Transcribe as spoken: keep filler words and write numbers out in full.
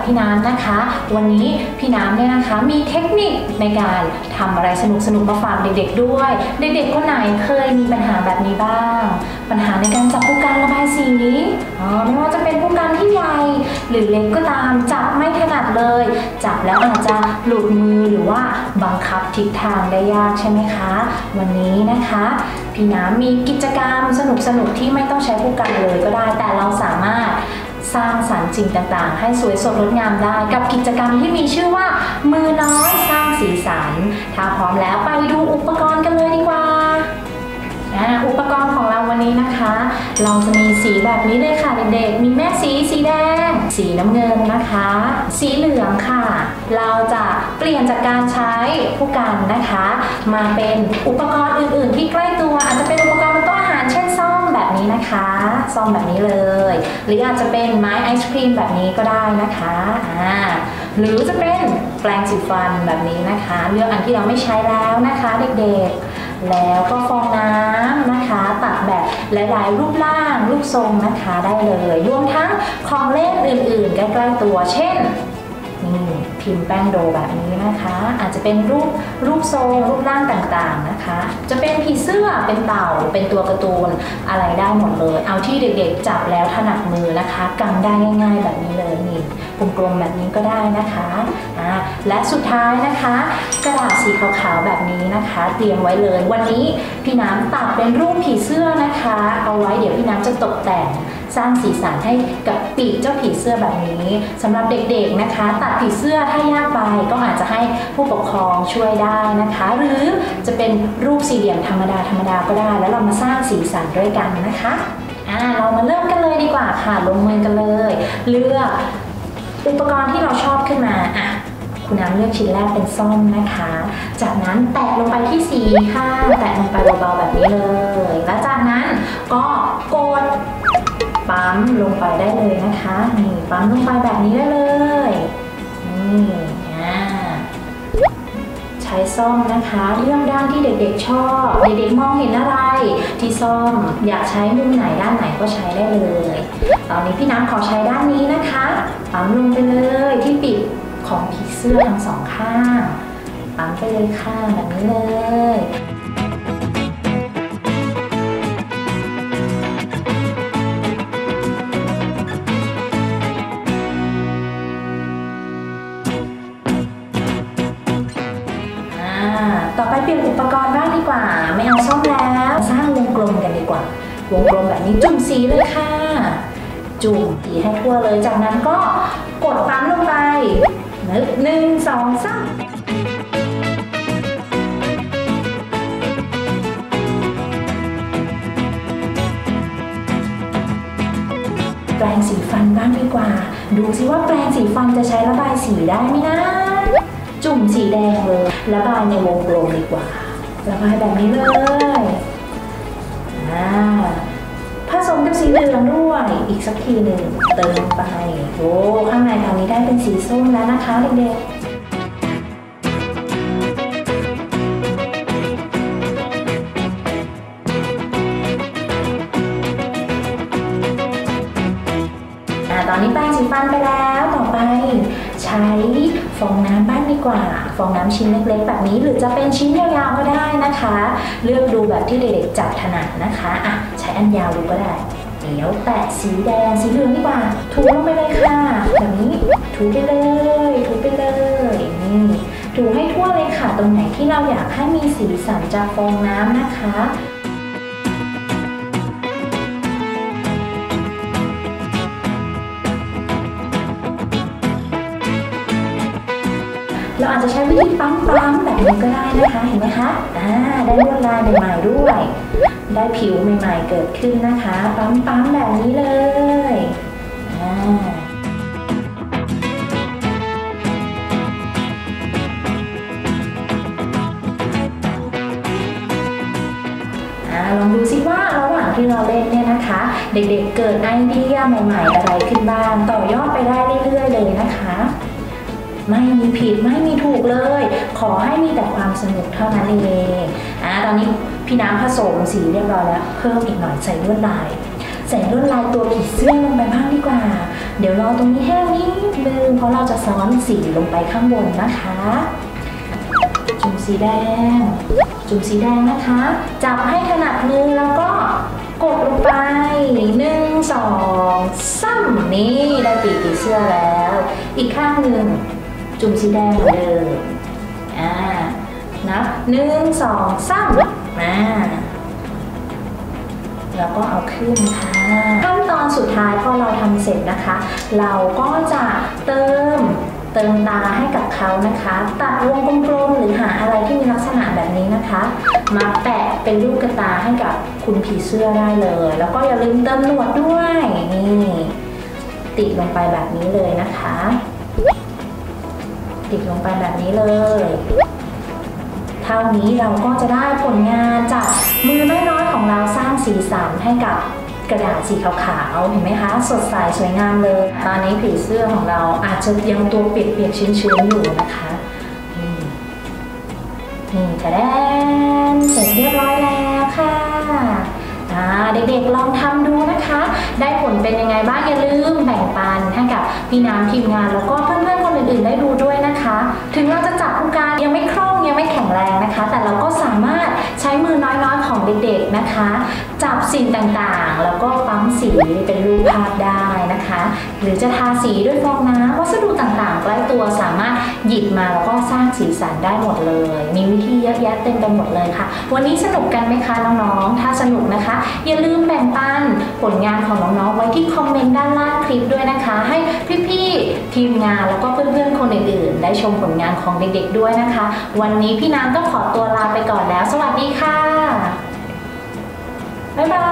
พี่น้ำนะคะวันนี้พี่น้ำเนี่ยนะคะมีเทคนิคในการทำอะไรสนุกๆมาฝากเด็กๆด้วยเด็กๆคนไหนเคยมีปัญหาแบบนี้บ้างปัญหาในการจับผู้การระบายสีอ๋อไม่ว่าจะเป็นผู้การที่ใหญ่หรือเล็กก็ตามจับไม่ถนัดเลยจับแล้วอาจจะหลุดมือหรือว่าบังคับทิศทางได้ยากใช่ไหมคะวันนี้นะคะพี่น้ำมีกิจกรรมสนุกๆที่ไม่ต้องใช้ผู้การเลยก็ได้แต่เราสามารถสร้างสรรค์สิ่งต่างๆให้สวยสดงดงามได้กับกิจกรรมที่มีชื่อว่ามือน้อยสร้างสีสันถ้าพร้อมแล้วไปดูอุปกรณ์กันเลยดีกว่าอุปกรณ์ของเราวันนี้นะคะเราจะมีสีแบบนี้เลยค่ะเด็กๆมีแม่สีสีแดงสีน้ำเงินนะคะสีเหลืองค่ะเราจะเปลี่ยนจากการใช้ผู้กันนะคะมาเป็นอุปกรณ์อื่นๆที่ใกล้ตัวอาจจะเป็นอุปกรณ์บนโต๊ะอาหารเช่นซ่อมแบบนี้นะคะซ่อมแบบนี้เลยหรืออาจจะเป็นไม้ไอศครีมแบบนี้ก็ได้นะคะอ่าหรือจะเป็นแปรงสีฟันแบบนี้นะคะเลือกอันที่เราไม่ใช้แล้วนะคะเด็กๆแล้วก็ฟองน้ำนะคะตัดแบบหลายๆรูปร่างรูปทรงนะคะได้เลยรวมทั้งของเล่นอื่นๆใกล้ๆตัวเช่นนี่พิมพ์แป้งโดแบบนี้นะคะอาจจะเป็นรูปรูปทรงรูปร่างต่างๆนะคะจะเป็นผีเสื้อเป็นเต่าเป็นตัวการ์ตูนอะไรได้หมดเลยเอาที่เด็กๆจับแล้วถนัดมือนะคะกำได้ง่ายๆแบบนี้เลยนี่กลมๆแบบนี้ก็ได้นะคะอ่าและสุดท้ายนะคะกระดาษสีขาวๆแบบนี้นะคะเตรียมไว้เลยวันนี้พี่น้ำตัดเป็นรูปผีเสื้อนะคะเอาไว้เดี๋ยวพี่น้ำจะตกแต่งสร้างสีสันให้กับปีกเจ้าผีเสื้อแบบนี้สำหรับเด็กๆนะคะตัดผีเสื้อถ้ายากไปก็อาจจะให้ผู้ปกครองช่วยได้นะคะหรือจะเป็นรูปสี่เหลี่ยมธรรมดาธรรมดาก็ได้แล้วเรามาสร้างสีสันด้วยกันนะคะอ่าเรามาเริ่มกันเลยดีกว่าค่ะลงมือกันเลยเลือกอุปกรณ์ที่เราชอบขึ้นมาอ่ะคุณน้ำเลือกชิ้นแรกเป็นส้มนะคะจากนั้นแตะลงไปที่สีค่ะแตะลงไปเบาๆแบบนี้เลยแล้วจากนั้นก็กดปั๊มลงไปได้เลยนะคะนี่ปั๊มลงไปแบบนี้ได้เลยนี่อ่าใช้ส้อมนะคะเลือกด้านที่เด็กๆชอบเด็กๆมองเห็นอะไรที่ส้อมอยากใช้มุมไหนด้านไหนก็ใช้ได้เลยตอนนี้พี่น้ำขอใช้ด้านนี้นะคะปั๊มลงไปเลยที่ปีกของผีเสื้อทั้งสองข้างปั๊มไปเลยค่ะแบบนี้เลยต่อไปเปลี่ยนอุปกรณ์บ้างดีกว่าไม่เอาส้มแล้วสร้างวงกลมกันดีกว่าวงกลมแบบนี้จุ่มสีเลยค่ะจุ่มสีให้ทั่วเลยจากนั้นก็กดปั๊มลงไปหนึ่งสองสามแปรงสีฟันบ้างดีกว่าดูซิว่าแปรงสีฟันจะใช้ระบายสีได้ไหมนะจุ่มสีแดงเลยระบายในวงกลมดีกว่าระบายแบบนี้เลยผสมกับสีเหลืองด้วยอีกสักทีหนึ่งเติมไปโอ้ข้างในตอนนี้ได้เป็นสีส้มแล้วนะคะเด็กๆตอนนี้แปรงสีฟันไปแล้วต่อไปใช้ฟองน้ำบ้างดีกว่าฟองน้ำชิ้นเล็กๆแบบนี้หรือจะเป็นชิ้นยาวๆก็ได้นะคะเลือกดูแบบที่เด็กๆจับถนัดนะคะอ่ะใช้อันยาวดูก็ได้เดี๋ยวแตะสีแดงสีเหลืองดีกว่าถูลงไปเลยค่ะแบบนี้ถูไปเลยถูไปเลยนี่ถูให้ทั่วเลยค่ะตรงไหนที่เราอยากให้มีสีสันจากฟองน้ำนะคะเราอาจจะใช้วิธีปั๊มปั๊มแบบนี้ก็ได้นะคะเห็นไหมคะอ่าได้ลวดลายใหม่ๆด้วยได้ผิวใหม่ๆเกิดขึ้นนะคะปั๊มปั๊มแบบนี้เลยอ่าลองดูซิว่าระหว่างที่เราเล่นเนี่ยนะคะเด็กๆเกิดไอเดียใหม่ๆอะไรขึ้นบ้างต่อยอดไปได้เรื่อยๆเลยนะคะไม่มีผิดไม่มีถูกเลยขอให้มีแต่ความสนุกเท่านั้นเองอ่าตอนนี้พี่น้ำผสมสีเรียบร้อยแล้วเพิ่มอีกหน่อยใส่ลวดลายใส่ลวดลายตัวผีเสื้อลงไปบ้างดีกว่าเดี๋ยวรอตรงนี้แห้งนิดนึงเพราะเราจะซ้อนสีลงไปข้างบนนะคะจุ่มสีแดงจุ่มสีแดงนะคะจับให้ถนัดมือแล้วก็กดลงไปหนึ่งสองสามนี่ได้ปีกผีเสื้อแล้วอีกข้างหนึ่งจุ่มสีแดงเหมือนเดิมอ่านับหนึ่งสองสามมาแล้วก็เอาขึ้นค่ะขั้นตอนสุดท้ายพอเราทำเสร็จนะคะเราก็จะเติมเติมตาให้กับเขานะคะตัดวงกลมๆหรือหาอะไรที่มีลักษณะแบบนี้นะคะมาแปะเป็นลูกตาให้กับคุณผีเสื้อได้เลยแล้วก็อย่าลืมเติมหนวดด้วยนี่ติดลงไปแบบนี้เลยนะคะติดลงไปแบบนี้เลยเท่านี้เราก็จะได้ผลงานจากมือน้อยๆของเราสร้างสีสันให้กับกระดาษสีขาวๆเห็นไหมคะสดใสสวยงามเลยตอนนี้ผีเสื้อของเราอาจจะยังตัวเปียกๆชื้นๆอยู่นะคะนี่นี่กระแดนเสร็จเรียบร้อยแล้วค่ะเด็กๆลองทำดูนะคะได้ผลเป็นยังไงบ้างอย่าลืมแบ่งปันให้กับพี่น้ำทีมงานแล้วก็เพื่อนๆคนอื่นๆได้ดูด้วยนะคะถึงเราจะจับผู้การยังไม่คล่องยังไม่แข็งแรงนะคะแต่เราก็สามารถใช้มือน้อยๆของเด็กๆนะคะจับสิ่งต่างๆแล้วก็ปั๊มสีเป็นรูปภาพได้นะคะหรือจะทาสีด้วยฟองน้ำวัสดุต่างๆใกล้ตัวสามารถหยิบมาแล้วก็สร้างสีสันได้หมดเลยมีวิธีเยอะแยะเต็มไปหมดเลยค่ะวันนี้สนุกกันไหมคะน้องๆถ้าสนุกนะคะอย่าลืมแบ่งปันผลงานของน้องๆไว้ที่คอมเมนต์ด้านล่างคลิปด้วยนะคะให้พี่ๆทีมงานแล้วก็เพื่อนๆคนอื่นๆได้ชมผลงานของเด็กๆด้วยนะคะวันนี้พี่น้ำต้องขอตัวลาไปก่อนแล้วสวัสดีค่ะบ๊ายบาย